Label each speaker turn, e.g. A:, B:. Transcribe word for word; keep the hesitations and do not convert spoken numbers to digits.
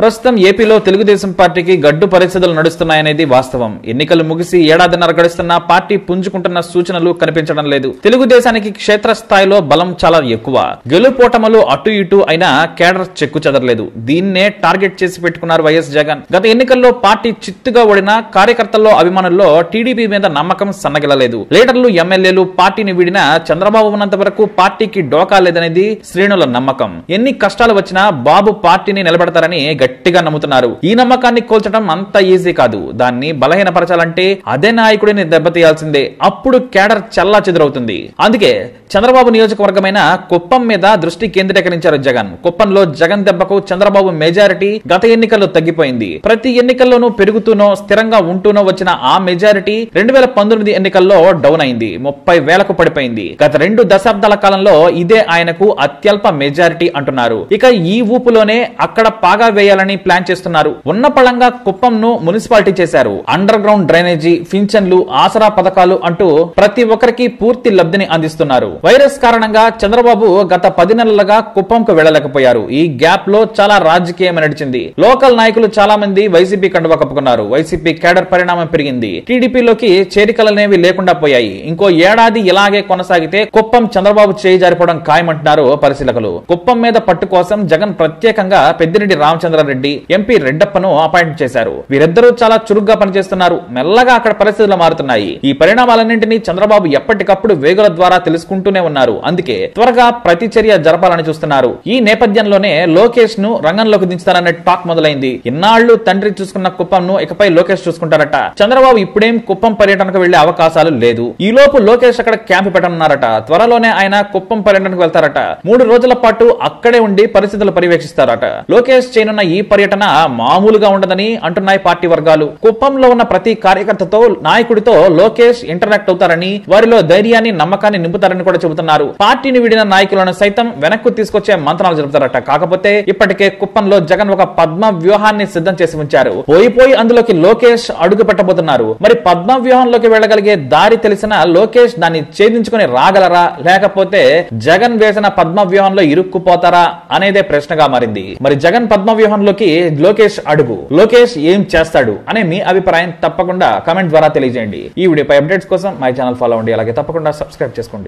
A: ప్రస్తుతం ఏపీలో తెలుగుదేశం పార్టీకి గడ్డు పరిస్థితులు నడుస్తున్నాయనేది వాస్తవం. ఎన్నికలు ముగిసి ఏడాదిన్నర గడుస్తున్నా పార్టీ పుంజుకుంటున్న సూచనలు కనిపించడం లేదు. తెలుగుదేశానికి క్షేత్రస్థాయిలో బలం చాలా ఎక్కువ. గెలుపోటములు అటు ఇటు అయినా కేడర్ చెక్కు చెదరలేదు. దీన్నే టార్గెట్ చేసి పెట్టుకున్నారు వైఎస్ జగన్. గత ఎన్నికల్లో పార్టీ చిత్తుగా ఓడిన కార్యకర్తల్లో అభిమానుల్లో టీడీపీ మీద నమ్మకం సన్నగిలలేదు. లీడర్లు ఎమ్మెల్యేలు పార్టీని వీడిన చంద్రబాబు ఉన్నంత వరకు పార్టీకి డోకా లేదనేది శ్రేణుల నమ్మకం. ఎన్ని కష్టాలు వచ్చినా బాబు పార్టీని నిలబెడతారని గట్టిగా నమ్ముతున్నారు. ఈ నమ్మకాన్ని కోల్చడం అంత ఈజీ కాదు. దాన్ని బలహీనపరచాలంటే అదే నాయకుడిని దెబ్బతీయాల్సిందే. అప్పుడు కేడర్ చల్లా చెదురవుతుంది. అందుకే చంద్రబాబు నియోజకవర్గమైన కుప్పం మీద దృష్టి కేంద్రీకరించారు జగన్. కుప్పంలో జగన్ దెబ్బకు చంద్రబాబు మెజారిటీ గత ఎన్నికల్లో తగ్గిపోయింది. ప్రతి ఎన్నికల్లోనూ పెరుగుతూనో స్థిరంగా ఉంటూనో వచ్చిన ఆ మెజారిటీ రెండు వేల పంతొమ్మిది ఎన్నికల్లో డౌన్ అయింది. ముప్పై వేలకు పడిపోయింది. గత రెండు దశాబ్దాల కాలంలో ఇదే ఆయనకు అత్యల్ప మెజారిటీ అంటున్నారు. ఇక ఈ ఊపులోనే అక్కడ పాగా వేయాలని ప్లాన్ చేస్తున్నారు. ఉన్న పళంగా కుప్పంను మున్సిపాలిటీ చేశారు. అండర్ గ్రౌండ్ డ్రైనేజీ, పింఛన్లు, ఆసరా పథకాలు అంటూ ప్రతి ఒక్కరికి పూర్తి లబ్ధిని అందిస్తున్నారు. వైరస్ కారణంగా చంద్రబాబు గత పది నెలలుగా కుప్పంకు వెళ్లలేకపోయారు. ఈ గ్యాప్ లో చాలా రాజకీయం నడిచింది. లోకల్ నాయకులు చాలా మంది వైసీపీ కండువా కప్పుకున్నారు. వైసీపీ కేడర్ పరిణామం పెరిగింది. టీడీపీలోకి చేరికలనేవి లేకుండా పోయాయి. ఇంకో ఏడాది ఇలాగే కొనసాగితే కుప్పం చంద్రబాబు చేయి జారిపోవడం ఖాయమంటున్నారు పరిశీలకులు. కుప్పం మీద పట్టు కోసం జగన్ ప్రత్యేకంగా పెద్దిరెడ్డి రామచంద్రారెడ్డి, ఎంపీ రెడ్డప్పను అపాయింట్ చేశారు. వీరిద్దరూ చాలా చురుగ్గా పనిచేస్తున్నారు. మెల్లగా అక్కడ పరిస్థితులు మారుతున్నాయి. ఈ పరిణామాలన్నింటినీ చంద్రబాబు ఎప్పటికప్పుడు వేగుల ద్వారా తెలుసుకుంటూనే ఉన్నారు. అందుకే త్వరగా ప్రతిచర్య జరపాలని చూస్తున్నారు. ఈ నేపథ్యంలోనే లోకేష్ ను రంగంలోకి దించుతారనే టాక్ మొదలైంది. ఇన్నాళ్లు తండ్రి చూసుకున్న కుప్పంను ఇకపై లోకేష్ చూసుకుంటారట. చంద్రబాబు ఇప్పుడేం కుప్పం పర్యటనకు వెళ్లే అవకాశాలు లేదు. ఈ లోపు లోకేష్ అక్కడ క్యాంప్ పెట్టనున్నారట. త్వరలోనే ఆయన కుప్పం పర్యటనకు వెళ్తారట. మూడు రోజుల పాటు అక్కడే ఉండి పరిస్థితులు పర్యవేక్షిస్తారట. లోకేష్ చేయనున్న ఈ పర్యటన మామూలుగా ఉండదని అంటున్నాయి పార్టీ వర్గాలు. కుప్పంలో ఉన్న ప్రతి కార్యకర్తతో, నాయకుడితో లోకేష్ ఇంటరాక్ట్ అవుతారని, వారిలో ధైర్యాన్ని, నమ్మకాన్ని నింపుతారని కూడా చెబుతున్నారు. పార్టీని విడిన నాయకులను సైతం వెనక్కు తీసుకొచ్చే మంత్రాలు జరుపుతారట. కాకపోతే ఇప్పటికే కుప్పంలో జగన్ ఒక పద్మ వ్యూహాన్ని సిద్ధం చేసి ఉంచారు. పోయి పోయి అందులోకి లోకేష్ అడుగు పెట్టబోతున్నారు. మరి పద్మ వ్యూహంలోకి వెళ్లగలిగే దారి తెలిసిన లోకేష్ దాన్ని ఛేదించుకుని రాగలరా, లేకపోతే జగన్ వేసిన పద్మ వ్యూహంలో ఇరుక్కుపోతారా అనేదే ప్రశ్నగా మారింది. మరి జగన్ పద్మ వ్యూహంలోకి లోకేష్ అడుగు, లోకేష్ ఏం చేస్తాడు అనే మీ అభిప్రాయం తప్పకుండా కామెంట్ ద్వారా తెలియజేయండి. ఈ వీడియోపై అప్డేట్స్ కోసం మై ఛానల్ ఫాలో అవ్వండి. అలాగే తప్పకుండా సబ్స్క్రైబ్ చేసుకోండి.